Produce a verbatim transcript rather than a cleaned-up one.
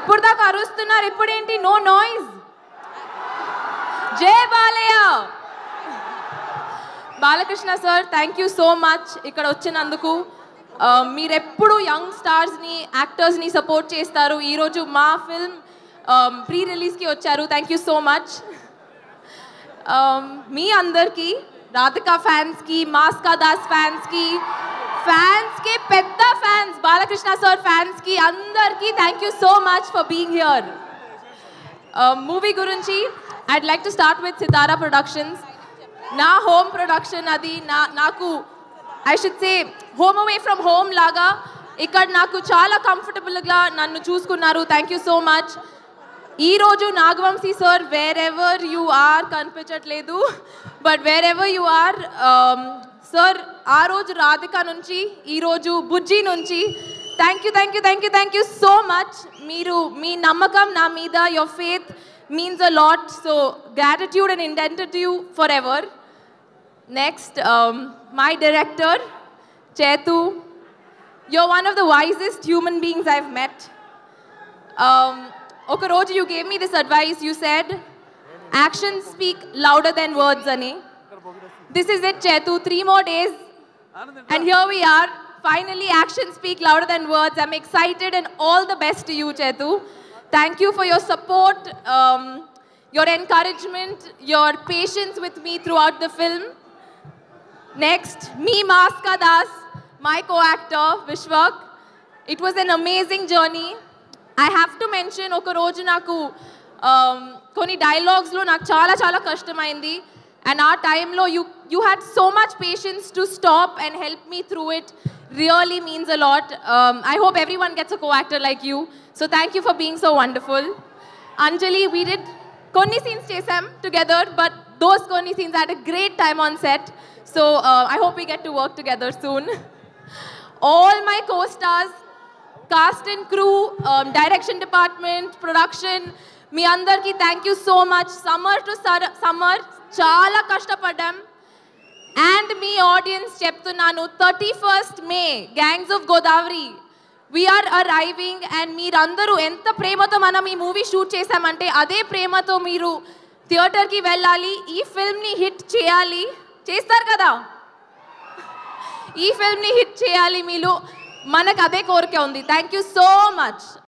ఇప్పుడు దాకా అరుస్తున్నారు, ఇప్పుడేంటి నో నాయిస్? జై Balayya. Balakrishna sir, thank you so much ఇక్కడ వచ్చినందుకు. మీరెప్పుడు యంగ్ స్టార్స్ని, యాక్టర్స్ని సపోర్ట్ చేస్తారు. ఈరోజు మా ఫిల్మ్ ప్రీ రిలీజ్కి వచ్చారు. Thank you so much. మీ అందరికీ, రాధికా ఫ్యాన్స్కి, మాస్కా దాస్ ఫ్యాన్స్కి, ఫ్యాన్స్కి పెద్ద ఫ్యాన్స్, బాలకృష్ణ సార్ ఫ్యాన్స్కి అందరికీ thank you so much for being here. Movie గురించి I'd like to start with Sithara productions. నా హోమ్ ప్రొడక్షన్ అది. నా నాకు I should say home away from home లాగా ఇక్కడ నాకు చాలా కంఫర్టబుల్గా నన్ను చూసుకున్నారు. Thank you so much. ఈరోజు Nagavamsi sir wherever you are కనిపించట్లేదు, but wherever you are sir, ఆ రోజు రాధిక నుంచి ఈరోజు బుజ్జి నుంచి thank you thank you thank you thank you so much. మీరు మీ నమ్మకం నా మీద, your faith means a lot. So gratitude and indented to you forever. Next, my director Chetu, you're one of the wisest human beings I've met. Um, oka roju you gave me this advice. You said, actions speak louder than words, ani. This is it, Chetu. Three more days, and here we are. Finally, actions speak louder than words. I'm excited, and all the best to you, Chetu. Thank you for your support, um, your encouragement, your patience with me throughout the film. Next, me, Maska Das, my co-actor, Vishwak. It was an amazing journey. I have to mention, oka roju naku koni dialogues lo నాకు చాలా చాలా కష్టమైంది, and ఆ టైంలో you you had so much patience to stop and help me through it. Really means a lot. um, I hope everyone gets a co-actor like you. So thank you for being so wonderful. Anjali, we did konni scenes chesam together, but those konni scenes had a great time on set. So uh, I hope we get to work together soon. All my co-stars, cast and crew, um, direction department, production, మీ అందరికీ thank you so much. Summer to summer చాలా కష్టపడ్డాం. And మీ audience చెప్తున్నాను, thirty first May gangs of Godavari we are arriving. And మీరందరూ ఎంత ప్రేమతో మనం ఈ మూవీ షూట్ చేశామంటే అదే ప్రేమతో మీరు థియేటర్కి వెళ్ళాలి, ఈ ఫిల్మ్ని హిట్ చేయాలి. చేస్తారు కదా, ఈ ఫిల్మ్ని హిట్ చేయాలి. మీరు మనకు అదే కోరిక ఉంది. Thank you so much.